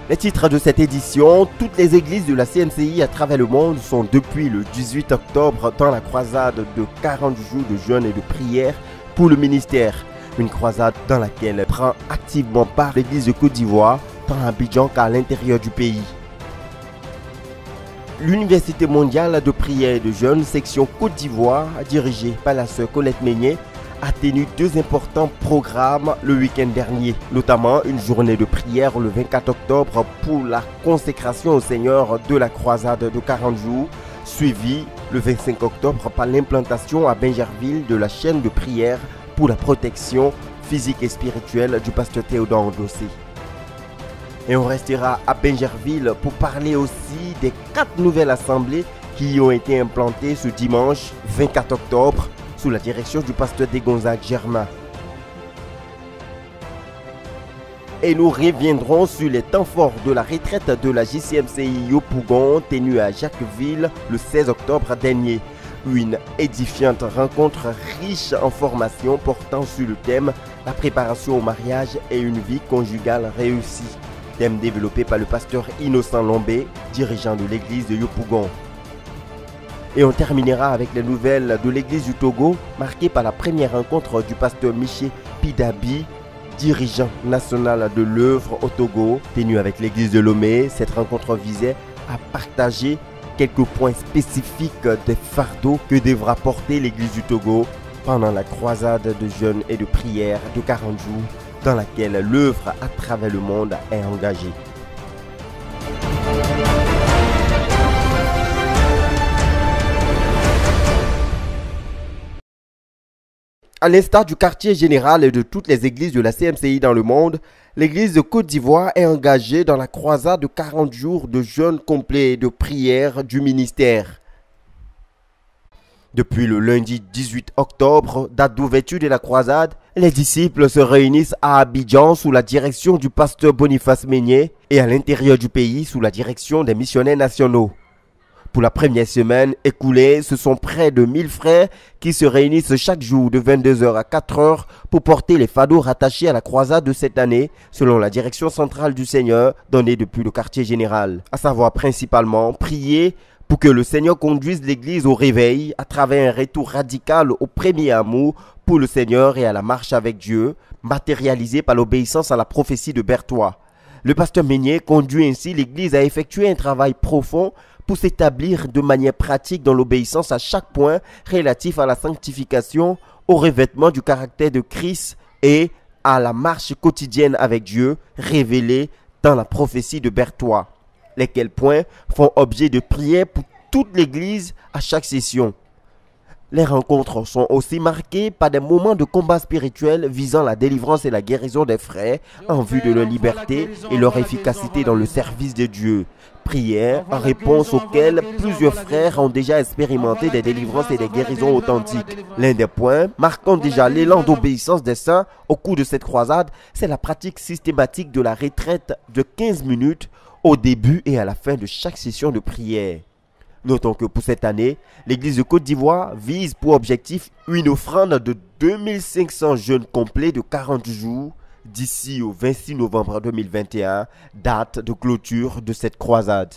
Les titres de cette édition, toutes les églises de la CMCI à travers le monde sont depuis le 18 octobre dans la croisade de 40 jours de jeûne et de prière pour le ministère. Une croisade dans laquelle prend activement part l'église de Côte d'Ivoire, tant à Abidjan qu'à l'intérieur du pays. L'Université mondiale de prière et de jeûne, section Côte d'Ivoire, dirigée par la sœur Colette Meignet, a tenu deux importants programmes le week-end dernier, notamment une journée de prière le 24 octobre pour la consécration au Seigneur de la croisade de 40 jours, suivie le 25 octobre par l'implantation à Bingerville de la chaîne de prière pour la protection physique et spirituelle du pasteur Théodore Ndossé. Et on restera à Bingerville pour parler aussi des 4 nouvelles assemblées qui y ont été implantées ce dimanche 24 octobre sous la direction du pasteur Degonzague Germain. Et nous reviendrons sur les temps forts de la retraite de la JCMCI Yopougon tenue à Jacquesville le 16 octobre dernier. Une édifiante rencontre riche en formations portant sur le thème « La préparation au mariage et une vie conjugale réussie ». Thème développé par le pasteur Innocent Lombé, dirigeant de l'église de Yopougon. Et on terminera avec les nouvelles de l'église du Togo, marquée par la première rencontre du pasteur Miché Pidabi, dirigeant national de l'œuvre au Togo, tenue avec l'église de Lomé. Cette rencontre visait à partager quelques points spécifiques des fardeaux que devra porter l'église du Togo pendant la croisade de jeûne et de prière de 40 jours dans laquelle l'œuvre à travers le monde est engagée. À l'instar du quartier général et de toutes les églises de la CMCI dans le monde, l'église de Côte d'Ivoire est engagée dans la croisade de 40 jours de jeûne complet et de prière du ministère. Depuis le lundi 18 octobre, date d'ouverture de la croisade, les disciples se réunissent à Abidjan sous la direction du pasteur Boniface Meignet et à l'intérieur du pays sous la direction des missionnaires nationaux. Pour la première semaine écoulée, ce sont près de 1000 frères qui se réunissent chaque jour de 22h à 4h pour porter les fardeaux rattachés à la croisade de cette année, selon la direction centrale du Seigneur donnée depuis le quartier général. À savoir principalement prier pour que le Seigneur conduise l'Église au réveil à travers un retour radical au premier amour pour le Seigneur et à la marche avec Dieu, matérialisé par l'obéissance à la prophétie de Berthois. Le pasteur Meignet conduit ainsi l'Église à effectuer un travail profond pour s'établir de manière pratique dans l'obéissance à chaque point relatif à la sanctification, au revêtement du caractère de Christ et à la marche quotidienne avec Dieu révélée dans la prophétie de Berthois. Lesquels points font objet de prière pour toute l'Église à chaque session. Les rencontres sont aussi marquées par des moments de combat spirituel visant la délivrance et la guérison des frères en vue de leur liberté et leur efficacité dans le service de Dieu. Prières en réponse auxquelles plusieurs frères ont déjà expérimenté des délivrances et des guérisons authentiques. L'un des points marquant déjà l'élan d'obéissance des saints au cours de cette croisade, c'est la pratique systématique de la retraite de 15 minutes au début et à la fin de chaque session de prière. Notons que pour cette année, l'église de Côte d'Ivoire vise pour objectif une offrande de 2500 jeûnes complets de 40 jours d'ici au 26 novembre 2021, date de clôture de cette croisade.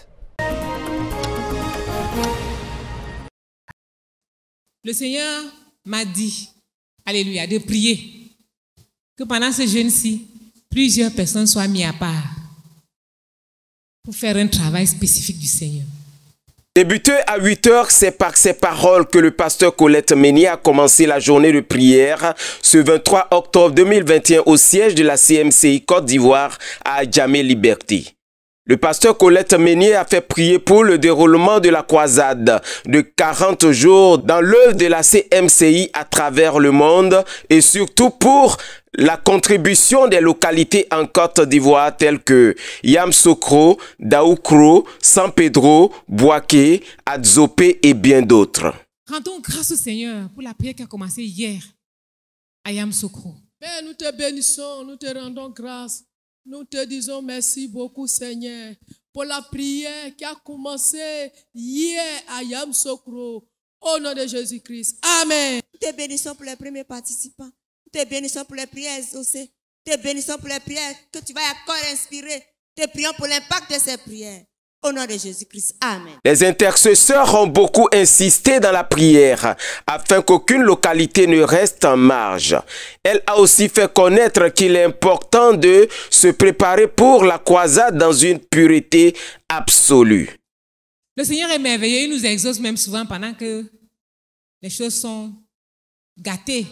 Le Seigneur m'a dit, alléluia, de prier que pendant ce jeûne-ci, plusieurs personnes soient mises à part pour faire un travail spécifique du Seigneur. Débuté à 8h, c'est par ces paroles que le pasteur Colette Meignet a commencé la journée de prière ce 23 octobre 2021 au siège de la CMCI Côte d'Ivoire à Djamé Liberté. Le pasteur Colette Meignet a fait prier pour le déroulement de la croisade de 40 jours dans l'œuvre de la CMCI à travers le monde et surtout pour la contribution des localités en Côte d'Ivoire telles que Yamoussoukro, Daoukro, San Pedro, Bouaké, Adzopé et bien d'autres. Rendons grâce au Seigneur pour la prière qui a commencé hier à Yamoussoukro. Père, nous te bénissons, nous te rendons grâce. Nous te disons merci beaucoup, Seigneur, pour la prière qui a commencé hier à Yamoussoukro. Au nom de Jésus-Christ. Amen. Nous te bénissons pour les premiers participants. Nous te bénissons pour les prières exaucées. Nous te bénissons pour les prières que tu vas encore inspirer Te prions pour l'impact de ces prières. Au nom de Jésus-Christ. Amen. Les intercesseurs ont beaucoup insisté dans la prière afin qu'aucune localité ne reste en marge. Elle a aussi fait connaître qu'il est important de se préparer pour la croisade dans une pureté absolue. Le Seigneur est merveilleux, il nous exauce même souvent pendant que les choses sont gâtées.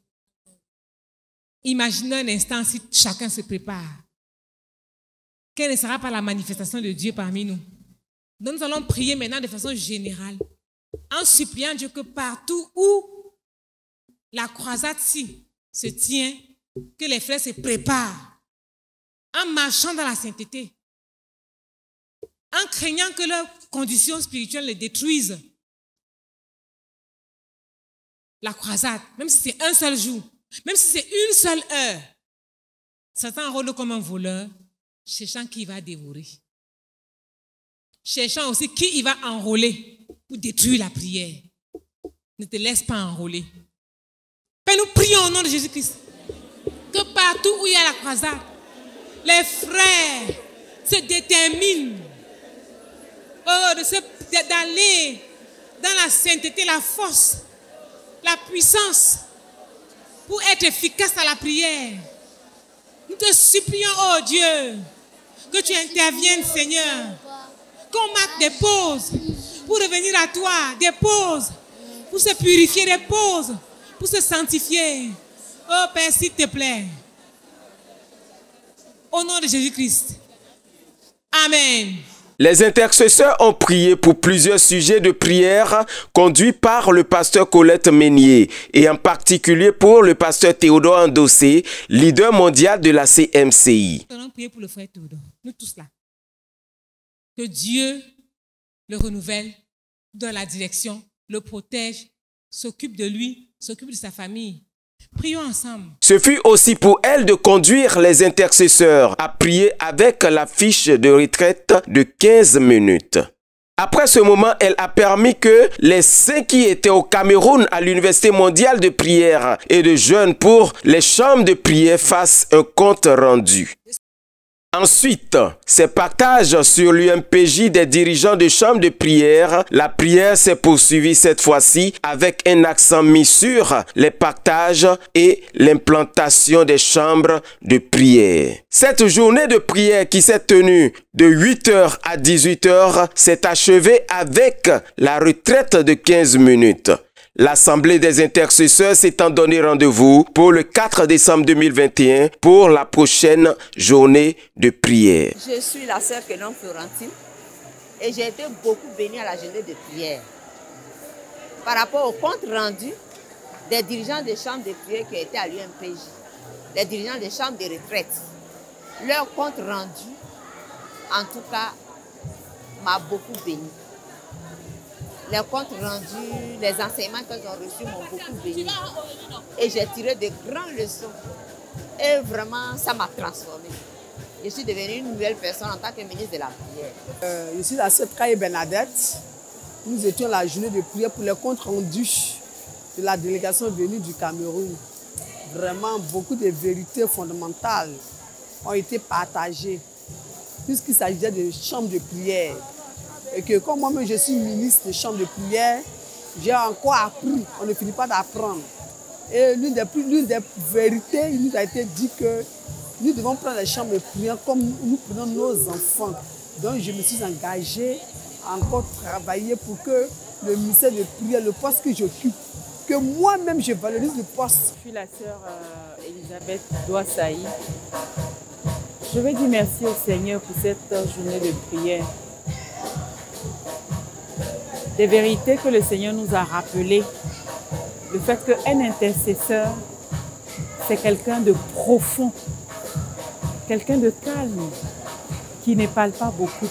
Imaginez un instant si chacun se prépare. Quelle ne sera pas la manifestation de Dieu parmi nous? Donc nous allons prier maintenant de façon générale, en suppliant Dieu que partout où la croisade-ci se tient, que les frères se préparent, en marchant dans la sainteté, en craignant que leurs conditions spirituelles les détruisent. La croisade, même si c'est un seul jour, même si c'est une seule heure, Satan rôle comme un voleur, cherchant qui va dévorer. Cherchant aussi qui il va enrôler pour détruire la prière. Ne te laisse pas enrôler. Père, nous prions au nom de Jésus-Christ que partout où il y a la croisade, les frères se déterminent d'aller dans la sainteté, la force, la puissance pour être efficace à la prière. Nous te supplions, oh Dieu, que tu interviennes, Seigneur. Qu'on marque des pauses pour revenir à toi, des pauses pour se purifier, des pauses pour se sanctifier. Oh Père, s'il te plaît. Au nom de Jésus-Christ. Amen. Les intercesseurs ont prié pour plusieurs sujets de prière conduits par le pasteur Colette Meignier et en particulier pour le pasteur Théodore Endossé, leader mondial de la CMCI. Nous allons prier pour le frère Théodore, nous tous là. Que Dieu le renouvelle, donne la direction, le protège, s'occupe de lui, s'occupe de sa famille. Prions ensemble. Ce fut aussi pour elle de conduire les intercesseurs à prier avec la fiche de retraite de 15 minutes. Après ce moment, elle a permis que les saints qui étaient au Cameroun à l'Université mondiale de prière et de jeûne pour les chambres de prière fassent un compte rendu. Ensuite, ces partages sur l'UMPJ des dirigeants de chambres de prière, la prière s'est poursuivie cette fois-ci avec un accent mis sur les partages et l'implantation des chambres de prière. Cette journée de prière qui s'est tenue de 8h à 18h s'est achevée avec la retraite de 15 minutes. L'Assemblée des intercesseurs s'étant donné rendez-vous pour le 4 décembre 2021 pour la prochaine journée de prière. Je suis la sœur Kenon Florentine et j'ai été beaucoup bénie à la journée de prière. Par rapport au compte rendu des dirigeants des chambres de prière qui étaient à l'UMPJ, les dirigeants des chambres de retraite, leur compte rendu, en tout cas, m'a beaucoup bénie. Les comptes rendus, les enseignements qu'ils ont reçus m'ont beaucoup béni. Et j'ai tiré de grandes leçons. Et vraiment, ça m'a transformée. Je suis devenue une nouvelle personne en tant que ministre de la prière. Je suis la sœur Kaye Bernadette. Nous étions la journée de prière pour les comptes rendus de la délégation venue du Cameroun. Vraiment, beaucoup de vérités fondamentales ont été partagées, puisqu'il s'agissait de chambres de prière. Et que comme moi-même je suis ministre de chambre de prière, j'ai encore appris, on ne finit pas d'apprendre. Et l'une des vérités, il nous a été dit que nous devons prendre les chambres de prière comme nous prenons nos enfants. Donc je me suis engagée à encore travailler pour que le ministère de prière, le poste que j'occupe, que moi-même je valorise le poste. Je suis la sœur Elisabeth Douassaï. Je veux dire merci au Seigneur pour cette journée de prière. Des vérités que le Seigneur nous a rappelées. Le fait qu'un intercesseur, c'est quelqu'un de profond, quelqu'un de calme, qui ne parle pas beaucoup.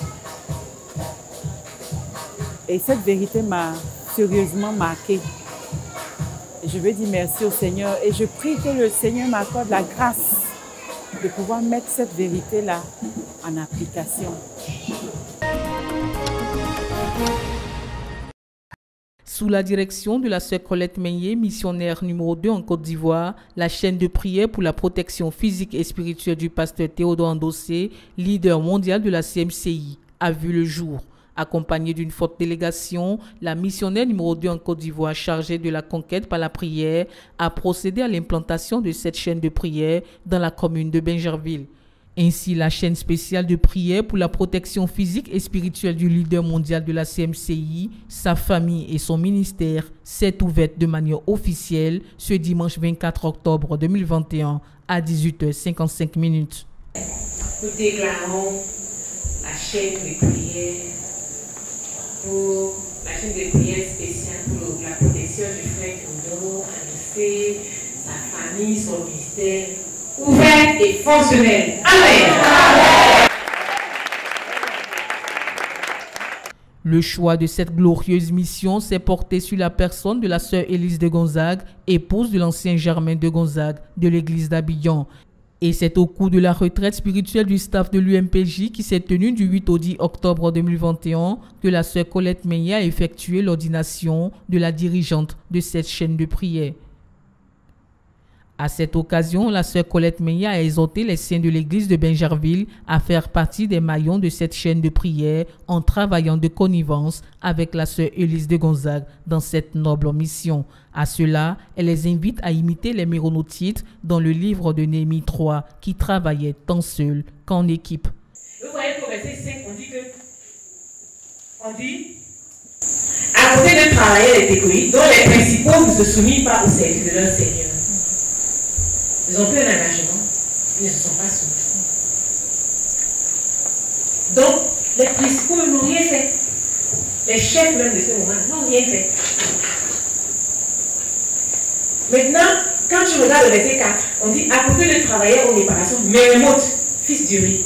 Et cette vérité m'a sérieusement marquée. Je veux dire merci au Seigneur et je prie que le Seigneur m'accorde la grâce de pouvoir mettre cette vérité-là en application. Sous la direction de la sœur Colette Meignet, missionnaire numéro 2 en Côte d'Ivoire, la chaîne de prière pour la protection physique et spirituelle du pasteur Théodore Andossé, leader mondial de la CMCI, a vu le jour. Accompagnée d'une forte délégation, la missionnaire numéro 2 en Côte d'Ivoire chargée de la conquête par la prière a procédé à l'implantation de cette chaîne de prière dans la commune de Bingerville. Ainsi, la chaîne spéciale de prière pour la protection physique et spirituelle du leader mondial de la CMCI, sa famille et son ministère s'est ouverte de manière officielle ce dimanche 24 octobre 2021 à 18h55. Nous déclarons la chaîne de prière spéciale pour la protection du frère Théodore Andossé, sa famille, son ministère, ouverte et fonctionnelle. Amen. Le choix de cette glorieuse mission s'est porté sur la personne de la sœur Élise de Gonzague, épouse de l'ancien Germain de Gonzague de l'église d'Abidjan. Et c'est au cours de la retraite spirituelle du staff de l'UMPJ qui s'est tenue du 8 au 10 octobre 2021 que la sœur Colette Meignet a effectué l'ordination de la dirigeante de cette chaîne de prière. À cette occasion, la sœur Colette Meignet a exhorté les saints de l'église de Bingerville à faire partie des maillons de cette chaîne de prière en travaillant de connivence avec la sœur Élise de Gonzague dans cette noble mission. À cela, elle les invite à imiter les méronotites dans le livre de Néhémie 3 qui travaillaient tant seuls qu'en équipe. Vous voyez qu'au verset 5, on dit à côté de travailler les técoïdes, dont les principaux ne se soumettent pas au service de leur Seigneur. Ils ont pris un engagement, ils ne se sont pas soumis. Donc, les principaux n'ont rien fait. Les chefs même de ce moment n'ont rien fait. Maintenant, quand tu regardes le verset 4, on dit à côté de travailler aux réparations, Mérémoth, fils d'Uri.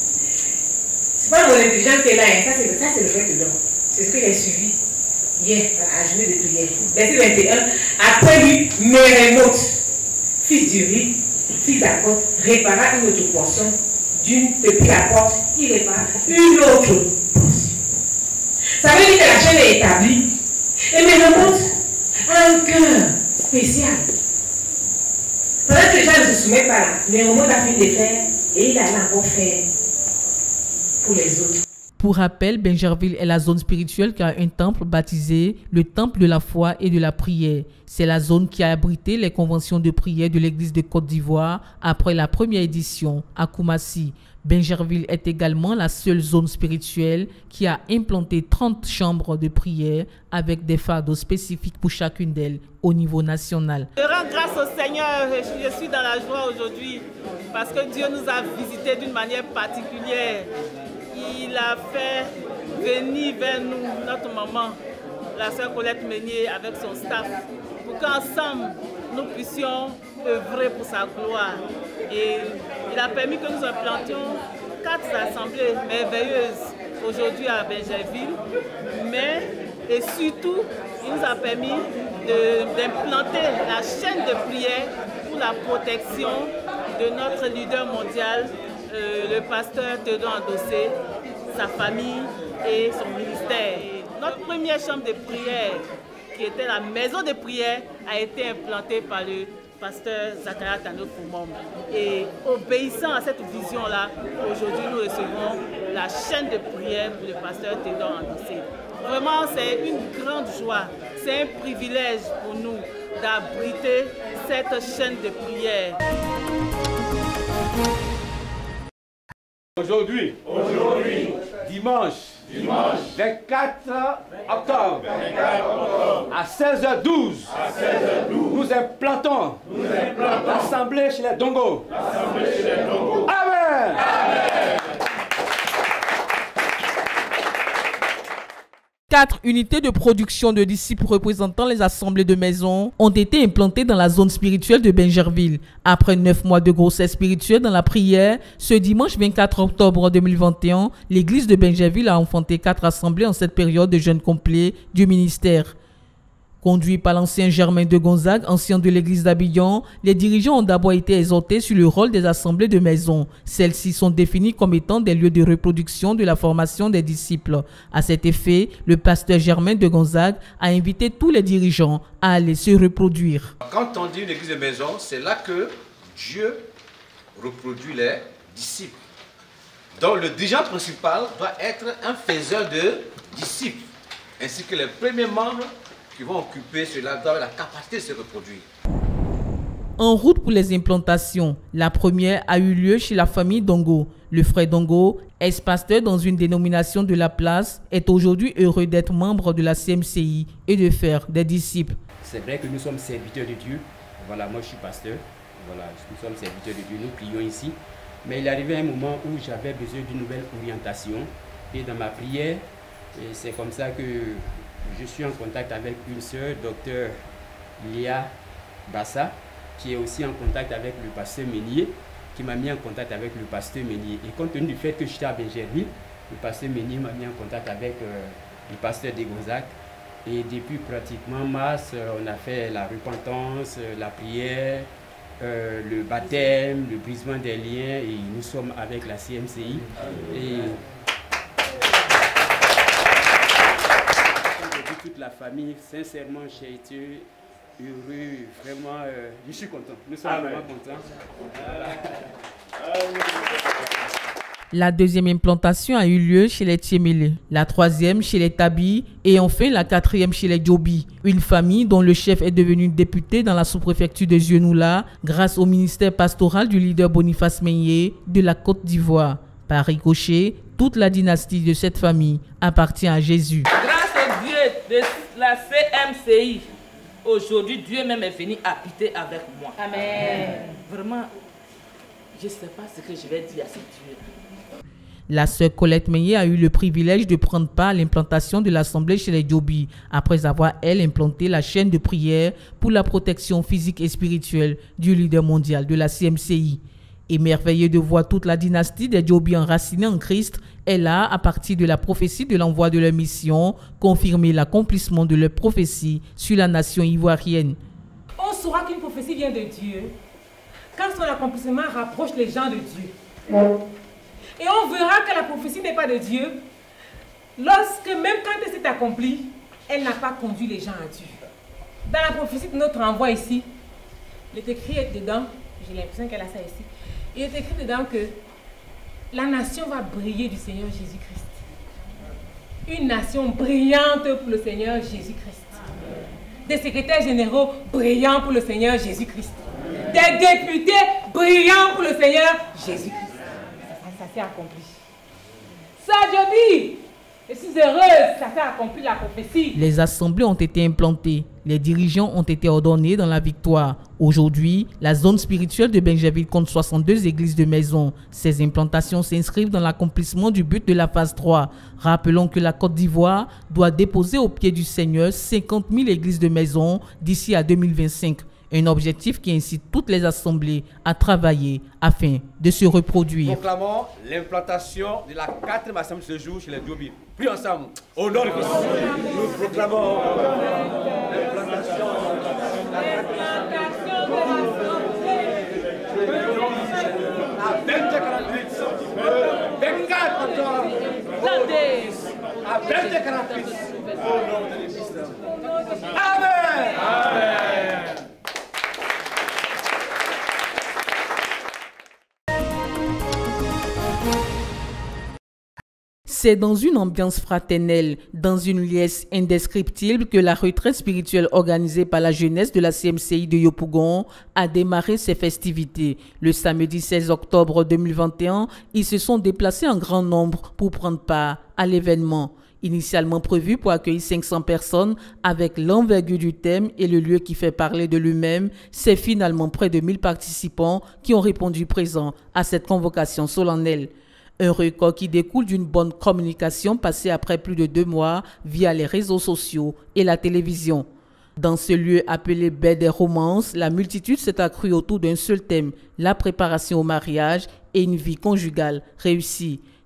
C'est pas mon intelligence qui est là, hein. Ça c'est le fait de l'homme. C'est ce que j'ai suivi hier à la journée de prière. Verset 21, après lui, Mérémoth, fils d'Uri, fils d'Akot, répara une autre portion depuis la porte, il répare une autre portion. Ça veut dire que la chaîne est établie. Et Mérémoth a un cœur spécial. Pendant que les gens ne se soumettent pas là, Mérémoth a fini de faire et il a encore fait pour les autres. Pour rappel, Bingerville est la zone spirituelle qui a un temple baptisé le temple de la foi et de la prière. C'est la zone qui a abrité les conventions de prière de l'église de Côte d'Ivoire après la première édition à Koumassi. Bingerville est également la seule zone spirituelle qui a implanté 30 chambres de prière avec des fardeaux spécifiques pour chacune d'elles au niveau national. Je rends grâce au Seigneur, je suis dans la joie aujourd'hui parce que Dieu nous a visités d'une manière particulière. Il a fait venir vers nous notre maman, la sœur Colette Meignet, avec son staff, pour qu'ensemble nous puissions œuvrer pour sa gloire. Et il a permis que nous implantions 4 assemblées merveilleuses aujourd'hui à Bingerville, mais et surtout, il nous a permis d'implanter la chaîne de prière pour la protection de notre leader mondial, le pasteur Théodore Andossé, sa famille et son ministère. Et notre première chambre de prière, qui était la maison de prière, a été implantée par le pasteur Zakaria Tano Koumom. Et obéissant à cette vision-là, aujourd'hui nous recevons la chaîne de prière pour le pasteur Théodore Andossé. Vraiment, c'est une grande joie, c'est un privilège pour nous d'abriter cette chaîne de prière. Aujourd'hui, dimanche, 24 octobre, à 16h12, nous implantons l'assemblée chez les Dongos. Amen. 4 unités de production de disciples représentant les assemblées de maison ont été implantées dans la zone spirituelle de Bingerville. Après 9 mois de grossesse spirituelle dans la prière, ce dimanche 24 octobre 2021, l'église de Bingerville a enfanté 4 assemblées en cette période de jeûne complet du ministère. Conduits par l'ancien Germain de Gonzague, ancien de l'église d'Abidjan, les dirigeants ont d'abord été exhortés sur le rôle des assemblées de maison. Celles-ci sont définies comme étant des lieux de reproduction de la formation des disciples. À cet effet, le pasteur Germain de Gonzague a invité tous les dirigeants à aller se reproduire. Quand on dit une église de maison, c'est là que Dieu reproduit les disciples. Donc le dirigeant principal doit être un faiseur de disciples, ainsi que les premiers membres qui vont occuper cela doivent avoir la capacité de se reproduire. En route pour les implantations, la première a eu lieu chez la famille Dongo. Le frère Dongo, ex-pasteur dans une dénomination de la place, est aujourd'hui heureux d'être membre de la CMCI et de faire des disciples. C'est vrai que nous sommes serviteurs de Dieu. Voilà, moi je suis pasteur. Voilà, nous sommes serviteurs de Dieu, nous prions ici. Mais il est arrivé un moment où j'avais besoin d'une nouvelle orientation. Et dans ma prière, c'est comme ça que je suis en contact avec une sœur, docteur Léa Bassa, qui est aussi en contact avec le pasteur Ménier, qui m'a mis en contact avec le pasteur Ménier. Et compte tenu du fait que j'étais à Benjerville, le pasteur Ménier m'a mis en contact avec le pasteur de Gonzague. Et depuis pratiquement mars, on a fait la repentance, la prière, le baptême, le brisement des liens, et nous sommes avec la CMCI. Et toute la famille, sincèrement, j'ai été heureux, vraiment, je suis content. Nous sommes vraiment contents. La deuxième implantation a eu lieu chez les Tchémélé, la troisième chez les Tabi et enfin la quatrième chez les Djobi, une famille dont le chef est devenu député dans la sous-préfecture de Zionoula grâce au ministère pastoral du leader Boniface Meigné de la Côte d'Ivoire. Par ricochet, toute la dynastie de cette famille appartient à Jésus. Grâce au Dieu de la CMCI, aujourd'hui Dieu même est venu habiter avec moi. Amen. Vraiment, je ne sais pas ce que je vais dire à ce Dieu. La sœur Colette Meigné a eu le privilège de prendre part à l'implantation de l'assemblée chez les Djobi, après avoir, elle, implanté la chaîne de prière pour la protection physique et spirituelle du leader mondial de la CMCI. Émerveillée de voir toute la dynastie des Djobi enracinée en Christ, elle a, à partir de la prophétie de l'envoi de leur mission, confirmé l'accomplissement de leur prophétie sur la nation ivoirienne. On saura qu'une prophétie vient de Dieu quand son accomplissement rapproche les gens de Dieu. Et on verra que la prophétie n'est pas de Dieu lorsque, même quand elle s'est accomplie, elle n'a pas conduit les gens à Dieu. Dans la prophétie de notre envoi ici, il est écrit dedans, j'ai l'impression qu'elle a ça ici, il est écrit dedans que la nation va briller du Seigneur Jésus-Christ. Une nation brillante pour le Seigneur Jésus-Christ. Des secrétaires généraux brillants pour le Seigneur Jésus-Christ. Des députés brillants pour le Seigneur Jésus-Christ. Ça s'est accompli. Ça, je dis, je suis heureuse, ça s'est accompli la prophétie. Les assemblées ont été implantées. Les dirigeants ont été ordonnés dans la victoire. Aujourd'hui, la zone spirituelle de Benjerville compte 62 églises de maison. Ces implantations s'inscrivent dans l'accomplissement du but de la phase 3. Rappelons que la Côte d'Ivoire doit déposer au pied du Seigneur 50 000 églises de maison d'ici à 2025. Un objectif qui incite toutes les assemblées à travailler afin de se reproduire. Proclamons l'implantation de la 4e assemblée ce jour chez les Djobi. Puis ensemble, au nom de Christ, nous proclamons l'implantation de la 24 octobre à 20h48 au nom de Christ. Amen. Amen. C'est dans une ambiance fraternelle, dans une liesse indescriptible que la retraite spirituelle organisée par la jeunesse de la CMCI de Yopougon a démarré ses festivités. Le samedi 16 octobre 2021, ils se sont déplacés en grand nombre pour prendre part à l'événement. Initialement prévu pour accueillir 500 personnes avec l'envergure du thème et le lieu qui fait parler de lui-même, c'est finalement près de 1000 participants qui ont répondu présents à cette convocation solennelle. Un record qui découle d'une bonne communication passée après plus de 2 mois via les réseaux sociaux et la télévision. Dans ce lieu appelé Baie des Romances, la multitude s'est accrue autour d'un seul thème, la préparation au mariage et une vie conjugale réussie.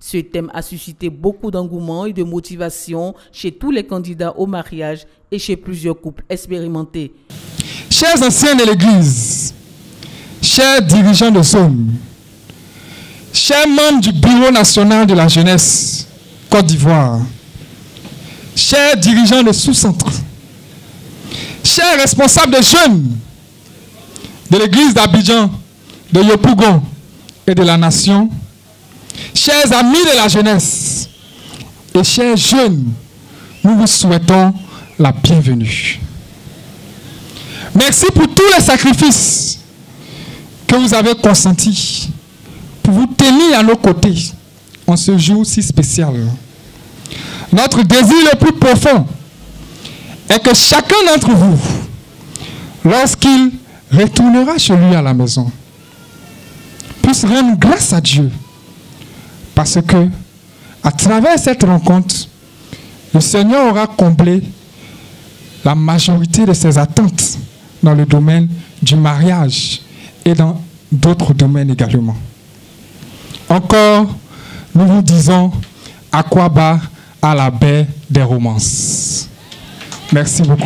Ce thème a suscité beaucoup d'engouement et de motivation chez tous les candidats au mariage et chez plusieurs couples expérimentés. Chers anciens de l'Église, chers dirigeants de zone, chers membres du Bureau national de la jeunesse Côte d'Ivoire, chers dirigeants de sous-centres, chers responsables de jeunes de l'Église d'Abidjan, de Yopougon et de la nation, chers amis de la jeunesse et chers jeunes, nous vous souhaitons la bienvenue. Merci pour tous les sacrifices que vous avez consentis pour vous tenir à nos côtés en ce jour si spécial. Notre désir le plus profond est que chacun d'entre vous, lorsqu'il retournera chez lui à la maison, puisse rendre grâce à Dieu, parce que à travers cette rencontre, le Seigneur aura comblé la majorité de ses attentes dans le domaine du mariage et dans d'autres domaines également. Encore, nous vous disons Aquaba à la baie des romances. Merci beaucoup.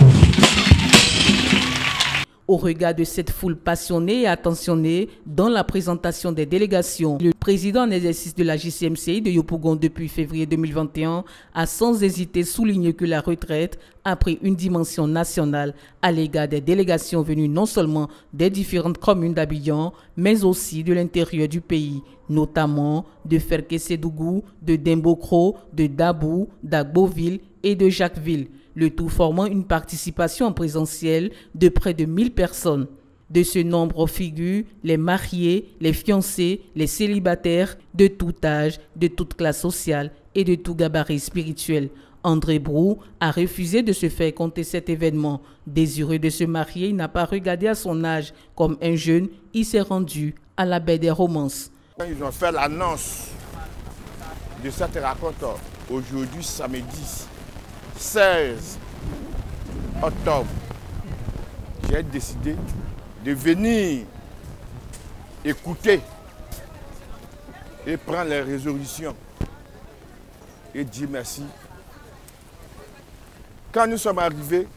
Au regard de cette foule passionnée et attentionnée dans la présentation des délégations, le président en exercice de la JCMCI de Yopougon depuis février 2021 a sans hésiter souligné que la retraite a pris une dimension nationale à l'égard des délégations venues non seulement des différentes communes d'Abidjan, mais aussi de l'intérieur du pays, notamment de Ferkessédougou, de Dembokro, de Dabou, d'Agboville et de Jacquesville, le tout formant une participation en présentiel de près de 1000 personnes. De ce nombre figurent les mariés, les fiancés, les célibataires de tout âge, de toute classe sociale et de tout gabarit spirituel. André Brou a refusé de se faire compter cet événement. Désireux de se marier, il n'a pas regardé à son âge. Comme un jeune, il s'est rendu à la baie des romances. Ils ont fait l'annonce de cette rencontre aujourd'hui, samedi 16 octobre. J'ai décidé de venir écouter et prendre les résolutions et dire merci. Quand nous sommes arrivés,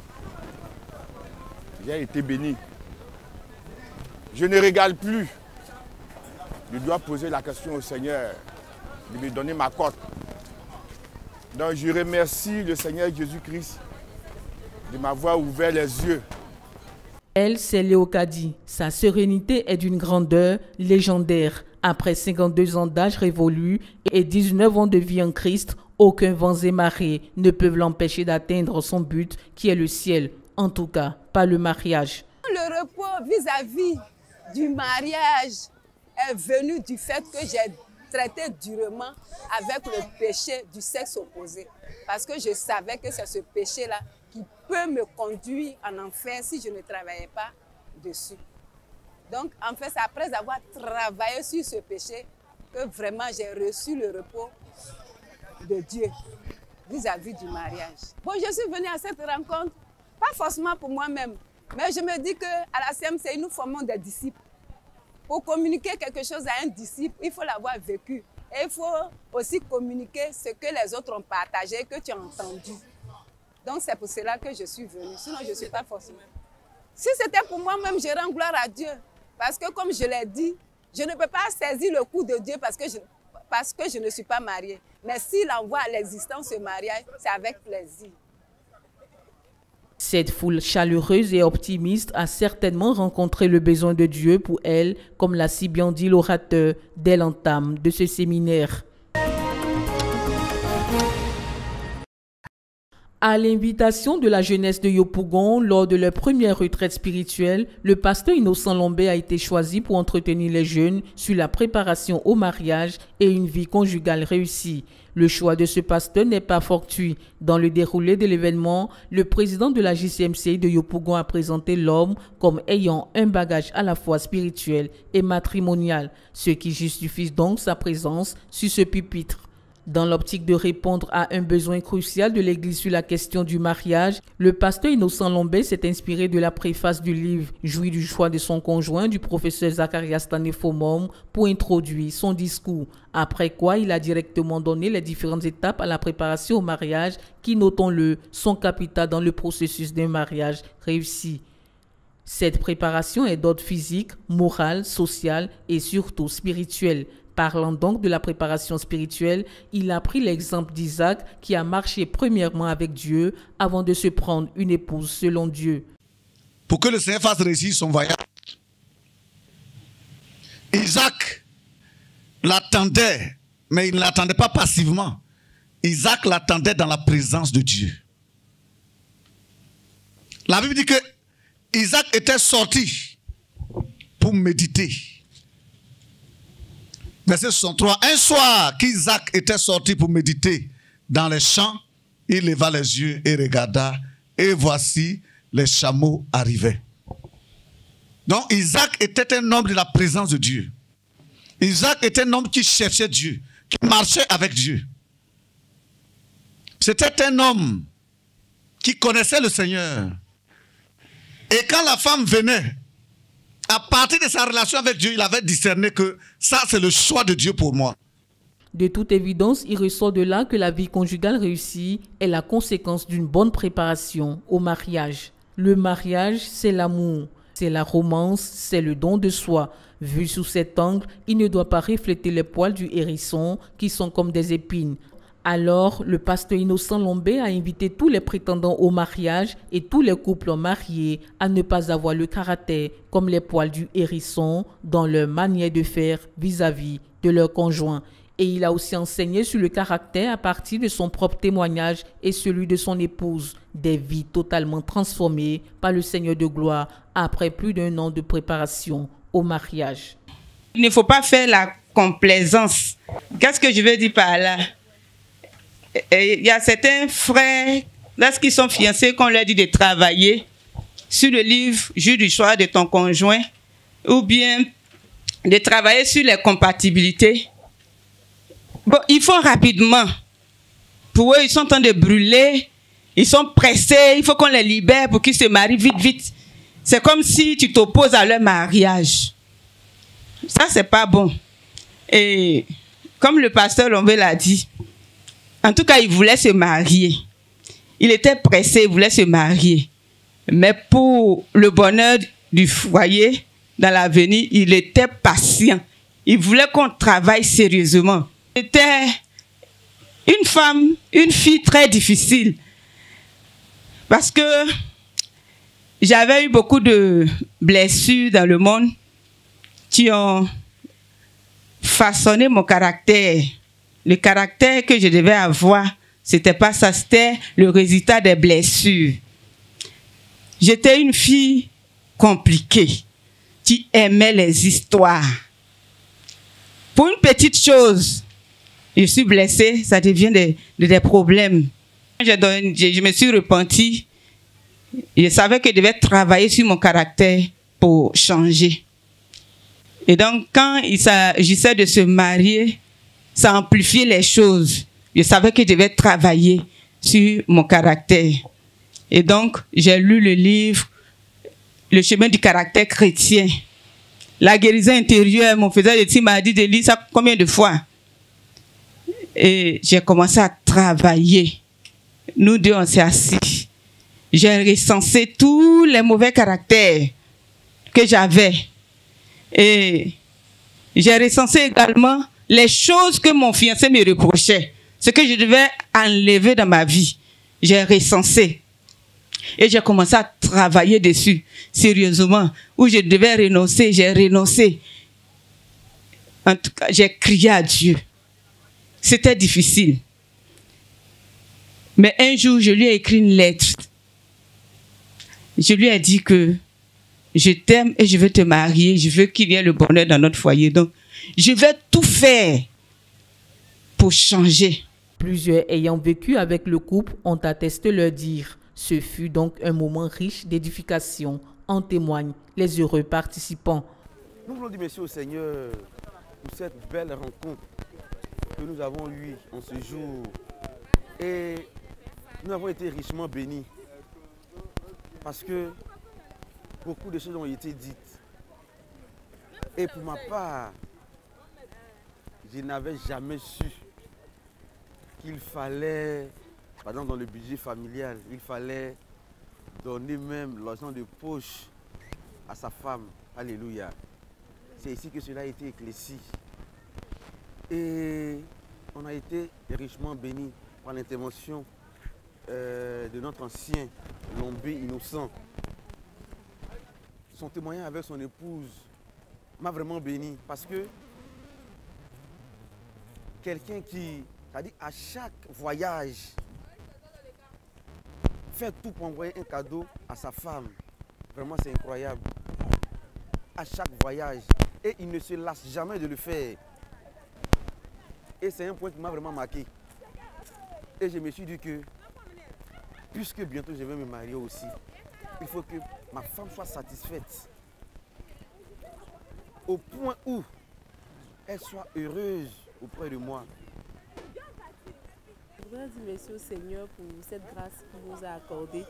j'ai été béni. Je ne regarde plus. Je dois poser la question au Seigneur de me donner ma cote. Donc je remercie le Seigneur Jésus-Christ de m'avoir ouvert les yeux. Elle, c'est Léocadie. Sa sérénité est d'une grandeur légendaire. Après 52 ans d'âge révolu et 19 ans de vie en Christ, aucun vent et marées ne peuvent l'empêcher d'atteindre son but qui est le ciel. En tout cas, pas le mariage. Le repos vis-à-vis du mariage est venu du fait que j'ai traité durement avec le péché du sexe opposé. Parce que je savais que c'est ce péché-là qui peut me conduire en enfer si je ne travaillais pas dessus. Donc, en fait, c'est après avoir travaillé sur ce péché que vraiment j'ai reçu le repos de Dieu vis-à-vis du mariage. Bon, je suis venue à cette rencontre, pas forcément pour moi-même, mais je me dis qu'à la CMCI, nous formons des disciples. Pour communiquer quelque chose à un disciple, il faut l'avoir vécu. Et il faut aussi communiquer ce que les autres ont partagé, que tu as entendu. Donc c'est pour cela que je suis venue. Sinon, je ne suis pas forcément. Si c'était pour moi-même, je rends gloire à Dieu. Parce que comme je l'ai dit, je ne peux pas saisir le coup de Dieu parce que je ne suis pas mariée. Mais s'il envoie à l'existence ce mariage, c'est avec plaisir. Cette foule chaleureuse et optimiste a certainement rencontré le besoin de Dieu pour elle, comme l'a si bien dit l'orateur dès l'entame de ce séminaire. À l'invitation de la jeunesse de Yopougon, lors de leur première retraite spirituelle, le pasteur Innocent Lombé a été choisi pour entretenir les jeunes sur la préparation au mariage et une vie conjugale réussie. Le choix de ce pasteur n'est pas fortuit. Dans le déroulé de l'événement, le président de la JCMCI de Yopougon a présenté l'homme comme ayant un bagage à la fois spirituel et matrimonial, ce qui justifie donc sa présence sur ce pupitre. Dans l'optique de répondre à un besoin crucial de l'Église sur la question du mariage, le pasteur Innocent Lombé s'est inspiré de la préface du livre « Jouis du choix de son conjoint » du professeur Zacharias Tanefomom pour introduire son discours, après quoi il a directement donné les différentes étapes à la préparation au mariage qui, notons-le, sont capitales dans le processus d'un mariage réussi. Cette préparation est d'ordre physique, moral, social et surtout spirituel. Parlant donc de la préparation spirituelle, il a pris l'exemple d'Isaac qui a marché premièrement avec Dieu avant de se prendre une épouse selon Dieu. Pour que le Seigneur fasse réussir son voyage, Isaac l'attendait, mais il ne l'attendait pas passivement. Isaac l'attendait dans la présence de Dieu. La Bible dit que Isaac était sorti pour méditer. Verset 63. Un soir qu'Isaac était sorti pour méditer dans les champs, il leva les yeux et regarda, et voici les chameaux arrivaient. Donc Isaac était un homme de la présence de Dieu. Isaac était un homme qui cherchait Dieu, qui marchait avec Dieu. C'était un homme qui connaissait le Seigneur. Et quand la femme venait, à partir de sa relation avec Dieu, il avait discerné que ça, c'est le choix de Dieu pour moi. De toute évidence, il ressort de là que la vie conjugale réussie est la conséquence d'une bonne préparation au mariage. Le mariage, c'est l'amour, c'est la romance, c'est le don de soi. Vu sous cet angle, il ne doit pas refléter les poils du hérisson qui sont comme des épines. Alors, le pasteur Innocent Lombé a invité tous les prétendants au mariage et tous les couples mariés à ne pas avoir le caractère comme les poils du hérisson dans leur manière de faire vis-à-vis de leur conjoint. Et il a aussi enseigné sur le caractère à partir de son propre témoignage et celui de son épouse, des vies totalement transformées par le Seigneur de gloire après plus d'1 an de préparation au mariage. Il ne faut pas faire la complaisance. Qu'est-ce que je veux dire par là? Il y a certains frères, lorsqu'ils sont fiancés, qu'on leur dit de travailler sur le livre « Jouis du choix de ton conjoint » ou bien de travailler sur les compatibilités. Bon, ils font rapidement. Pour eux, ils sont en train de brûler, ils sont pressés, il faut qu'on les libère pour qu'ils se marient vite, vite. C'est comme si tu t'opposes à leur mariage. Ça, c'est pas bon. Et comme le pasteur Lombé l'a dit, en tout cas, il voulait se marier. Il était pressé, il voulait se marier. Mais pour le bonheur du foyer, dans l'avenir, il était patient. Il voulait qu'on travaille sérieusement. C'était une fille très difficile. Parce que j'avais eu beaucoup de blessures dans le monde qui ont façonné mon caractère. Le caractère que je devais avoir, c'était pas ça, c'était le résultat des blessures. J'étais une fille compliquée, qui aimait les histoires. Pour une petite chose, je suis blessée, ça devient des problèmes. Je me suis repentie. Je savais que je devais travailler sur mon caractère pour changer. Et donc, quand il s'agissait de se marier, ça amplifiait les choses. Je savais que je devais travailler sur mon caractère. Et donc, j'ai lu le livre « Le chemin du caractère chrétien ». La guérison intérieure, mon faiseur de team m'a dit de lire ça combien de fois. Et j'ai commencé à travailler. Nous deux, on s'est assis. J'ai recensé tous les mauvais caractères que j'avais. Et j'ai recensé également les choses que mon fiancé me reprochait, ce que je devais enlever dans ma vie. J'ai recensé. Et j'ai commencé à travailler dessus, sérieusement. Où je devais renoncer, j'ai renoncé. En tout cas, j'ai crié à Dieu. C'était difficile. Mais un jour, je lui ai écrit une lettre. Je lui ai dit que je t'aime et je veux te marier. Je veux qu'il y ait le bonheur dans notre foyer. Donc, je vais tout faire pour changer. Plusieurs ayant vécu avec le couple ont attesté leur dire. Ce fut donc un moment riche d'édification. En témoignent les heureux participants. Nous voulons dire merci au Seigneur pour cette belle rencontre. que nous avons eu en ce jour. Et nous avons été richement bénis. Parce que beaucoup de choses ont été dites. Et pour ma part, je n'avais jamais su qu'il fallait, par exemple dans le budget familial, il fallait donner même l'argent de poche à sa femme. Alléluia. C'est ici que cela a été éclairci. Et on a été richement bénis par l'intervention de notre ancien Lombé Innocent. Son témoignage avec son épouse m'a vraiment béni parce que quelqu'un qui, c'est-à-dire à chaque voyage, fait tout pour envoyer un cadeau à sa femme. Vraiment, c'est incroyable. À chaque voyage. Et il ne se lasse jamais de le faire. Et c'est un point qui m'a vraiment marqué. Et je me suis dit que, puisque bientôt je vais me marier aussi, il faut que ma femme soit satisfaite. Au point où elle soit heureuse auprès de moi. Je voudrais dire merci au Seigneur pour cette grâce qu'il nous a accordée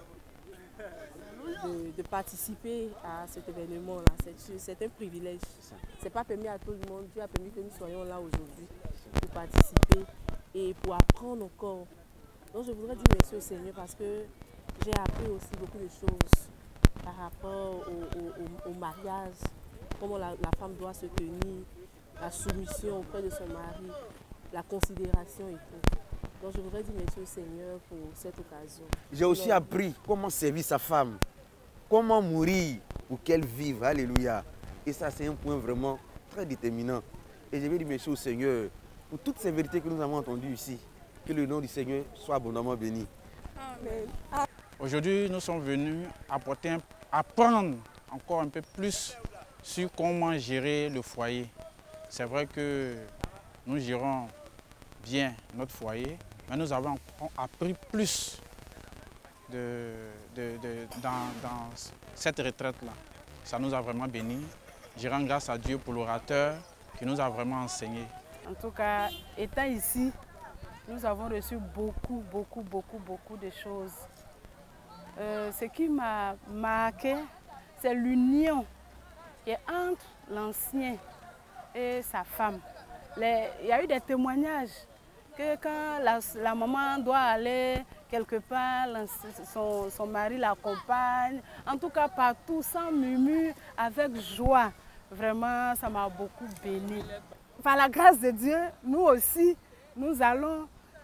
de participer à cet événement-là. C'est un privilège. Ce n'est pas permis à tout le monde. Dieu a permis que nous soyons là aujourd'hui pour participer et pour apprendre encore. Donc je voudrais dire merci au Seigneur parce que j'ai appris aussi beaucoup de choses par rapport au mariage, comment la femme doit se tenir, la soumission auprès de son mari, la considération et tout. Donc je voudrais dire merci au Seigneur pour cette occasion. J'ai aussi appris comment servir sa femme, comment mourir pour qu'elle vive. Alléluia. Et ça, c'est un point vraiment très déterminant. Et je vais dire merci au Seigneur pour toutes ces vérités que nous avons entendues ici. Que le nom du Seigneur soit abondamment béni. Amen. Aujourd'hui, nous sommes venus apprendre encore un peu plus sur comment gérer le foyer. C'est vrai que nous gérons bien notre foyer, mais nous avons appris plus dans cette retraite-là. Ça nous a vraiment bénis. Je rends grâce à Dieu pour l'orateur qui nous a vraiment enseigné. En tout cas, étant ici, nous avons reçu beaucoup de choses. Ce qui m'a marqué, c'est l'union qui est entre l'ancien et sa femme. Il y a eu des témoignages que quand la maman doit aller quelque part, son mari l'accompagne. En tout cas, partout, sans murmure, avec joie. Vraiment, ça m'a beaucoup béni. Par la grâce de Dieu, nous aussi, nous allons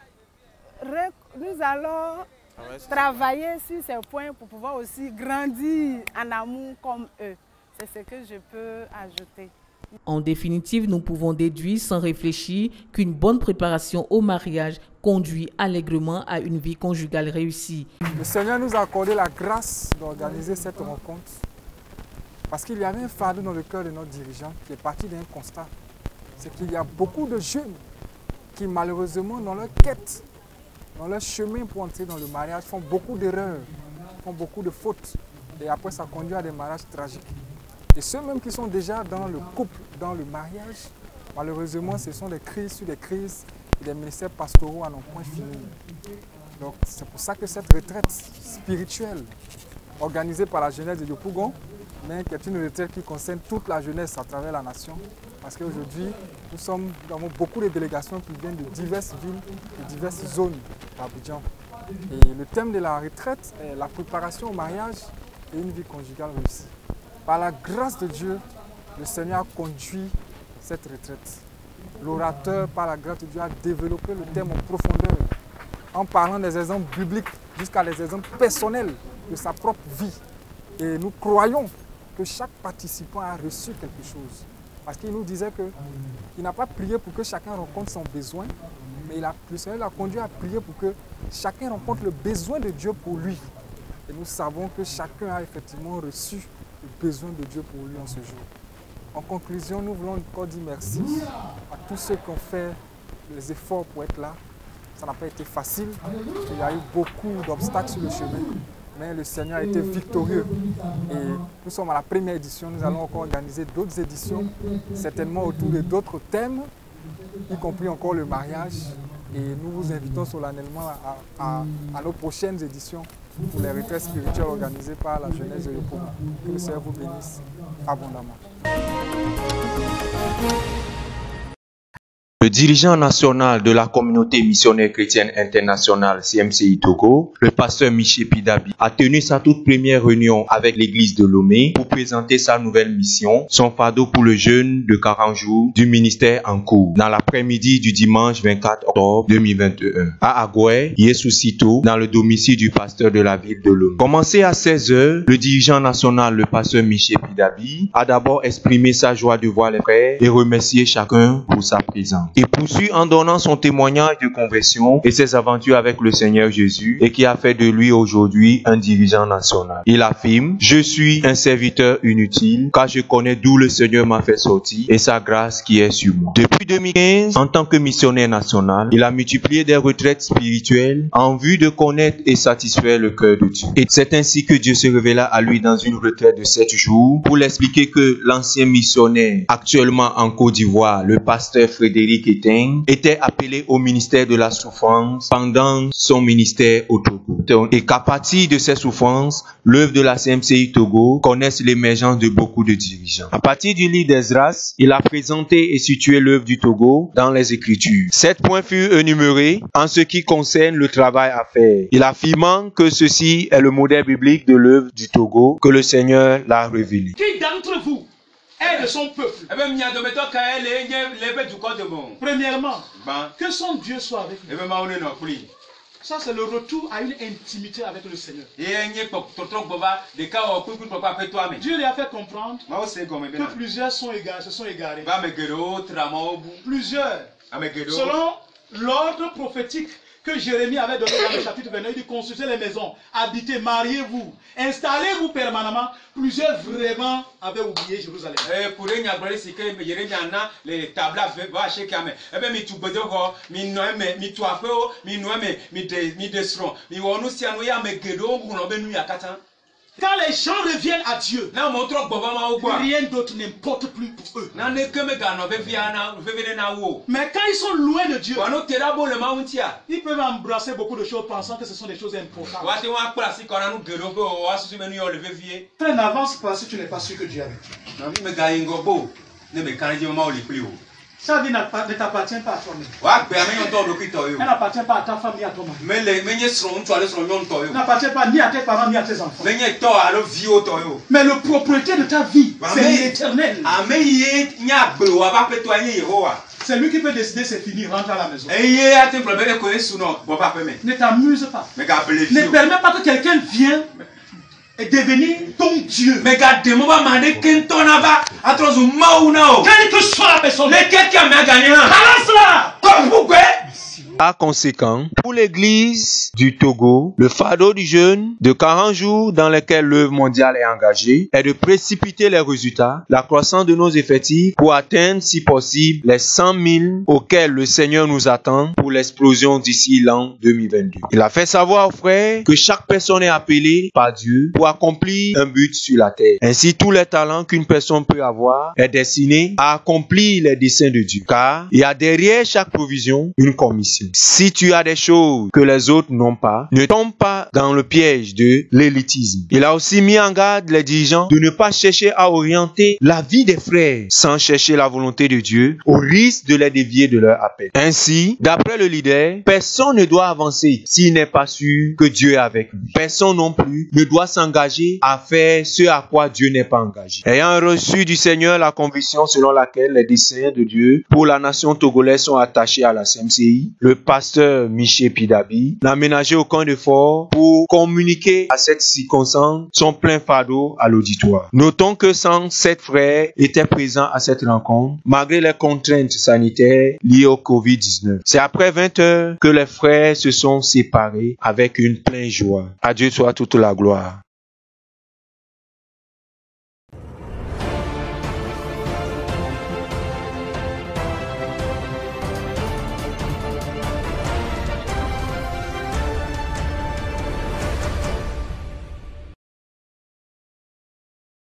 travailler sur ces points pour pouvoir aussi grandir en amour comme eux. C'est ce que je peux ajouter. En définitive, nous pouvons déduire sans réfléchir qu'une bonne préparation au mariage conduit allègrement à une vie conjugale réussie. Le Seigneur nous a accordé la grâce d'organiser cette rencontre parce qu'il y avait un fardeau dans le cœur de notre dirigeant qui est parti d'un constat. C'est qu'il y a beaucoup de jeunes qui malheureusement dans leur quête, dans leur chemin pour entrer dans le mariage, font beaucoup d'erreurs, font beaucoup de fautes et après ça conduit à des mariages tragiques. Et ceux même qui sont déjà dans le couple, dans le mariage, malheureusement, ce sont des crises sur des crises et des ministères pastoraux à n'en point finir. Donc, c'est pour ça que cette retraite spirituelle, organisée par la jeunesse de Yopougon, mais qui est une retraite qui concerne toute la jeunesse à travers la nation, parce qu'aujourd'hui, nous avons beaucoup de délégations qui viennent de diverses villes, de diverses zones d'Abidjan. Et le thème de la retraite est la préparation au mariage et une vie conjugale réussie. Par la grâce de Dieu, le Seigneur a conduit cette retraite. L'orateur, par la grâce de Dieu, a développé le thème en profondeur, en parlant des exemples bibliques jusqu'à des exemples personnels de sa propre vie. Et nous croyons que chaque participant a reçu quelque chose. Parce qu'il nous disait qu'il n'a pas prié pour que chacun rencontre son besoin, mais le Seigneur l'a conduit à prier pour que chacun rencontre le besoin de Dieu pour lui. Et nous savons que chacun a effectivement reçu le besoin de Dieu pour lui en ce jour. En conclusion, nous voulons encore dire merci à tous ceux qui ont fait les efforts pour être là. Ça n'a pas été facile, il y a eu beaucoup d'obstacles sur le chemin, mais le Seigneur a été victorieux. Et nous sommes à la première édition, nous allons encore organiser d'autres éditions, certainement autour de d'autres thèmes. y compris encore le mariage. Et nous vous invitons solennellement à nos prochaines éditions pour les retraites spirituelles organisées par la jeunesse de Yopoma. Que le Seigneur vous bénisse abondamment. Le dirigeant national de la communauté missionnaire chrétienne internationale CMCI Togo, le pasteur Miché Pidabi, a tenu sa toute première réunion avec l'église de Lomé pour présenter sa nouvelle mission, son fardeau pour le jeûne de 40 jours du ministère en cours, dans l'après-midi du dimanche 24 octobre 2021, à Agoué, Yesusito, dans le domicile du pasteur de la ville de Lomé. Commencé à 16h, le dirigeant national, le pasteur Miché Pidabi, a d'abord exprimé sa joie de voir les frères et remercier chacun pour sa présence. Il poursuit en donnant son témoignage de conversion et ses aventures avec le Seigneur Jésus et qui a fait de lui aujourd'hui un dirigeant national. Il affirme: je suis un serviteur inutile car je connais d'où le Seigneur m'a fait sortir et sa grâce qui est sur moi. Depuis 2015, en tant que missionnaire national, il a multiplié des retraites spirituelles en vue de connaître et satisfaire le cœur de Dieu. Et c'est ainsi que Dieu se révéla à lui dans une retraite de 7 jours pour l'expliquer que l'ancien missionnaire actuellement en Côte d'Ivoire, le pasteur Frédéric Eteng, était appelé au ministère de la souffrance pendant son ministère au Togo. Et qu'à partir de ces souffrances, l'œuvre de la CMCI Togo connaisse l'émergence de beaucoup de dirigeants. À partir du livre d'Esdras, il a présenté et situé l'œuvre du Togo dans les Écritures. 7 points furent énumérés en ce qui concerne le travail à faire. Il affirmant que ceci est le modèle biblique de l'œuvre du Togo que le Seigneur l'a révélé. Qui d'entre vous est de son peuple? Premièrement, que son Dieu soit avec nous. Ça, c'est le retour à une intimité avec le Seigneur. Dieu lui a fait comprendre que plusieurs se sont égarés. Plusieurs, selon l'ordre prophétique que Jérémie avait donné dans le chapitre 29, il dit: construisez les maisons, habitez, mariez-vous, installez-vous permanemment. Plusieurs vraiment avaient oublié Jérusalem. Quand les gens reviennent à Dieu, rien d'autre n'importe plus pour eux. Mais quand ils sont loin de Dieu, ils peuvent embrasser beaucoup de choses pensant que ce sont des choses importantes. Fais une avance parce que tu n'es pas sûr que Dieu est avec toi. Sa vie ne t'appartient pas à toi-même. Elle n'appartient pas à ta famille, à ton mari. Elle n'appartient pas ni à tes parents ni à tes enfants. Mais le propriétaire de ta vie, c'est l'éternel. C'est lui qui peut décider, c'est fini, rentre à la maison. Ne t'amuse pas. Ne permets pas que quelqu'un vienne et devenir ton Dieu. Quelle que soit la personne. Balance-la. Par conséquent, pour l'église du Togo, le fardeau du jeûne de 40 jours dans lequel l'œuvre mondiale est engagée est de précipiter les résultats, la croissance de nos effectifs pour atteindre, si possible, les 100 000 auxquels le Seigneur nous attend pour l'explosion d'ici l'an 2022. Il a fait savoir aux frères que chaque personne est appelée par Dieu pour accomplir un but sur la terre. Ainsi, tous les talents qu'une personne peut avoir est destiné à accomplir les desseins de Dieu. Car il y a derrière chaque provision une commission. Si tu as des choses que les autres n'ont pas, ne tombe pas dans le piège de l'élitisme. Il a aussi mis en garde les dirigeants de ne pas chercher à orienter la vie des frères sans chercher la volonté de Dieu, au risque de les dévier de leur appel. Ainsi, d'après le leader, personne ne doit avancer s'il n'est pas sûr que Dieu est avec lui. Personne non plus ne doit s'engager à faire ce à quoi Dieu n'est pas engagé. Ayant reçu du Seigneur la conviction selon laquelle les desseins de Dieu pour la nation togolaise sont attachés à la CMCI, le pasteur Miché Pidabi n'a ménagé aucun effort pour communiquer à cette circonstance son plein fardeau à l'auditoire. Notons que 107 frères étaient présents à cette rencontre, malgré les contraintes sanitaires liées au Covid-19. C'est après 20 heures que les frères se sont séparés avec une pleine joie. À Dieu soit toute la gloire.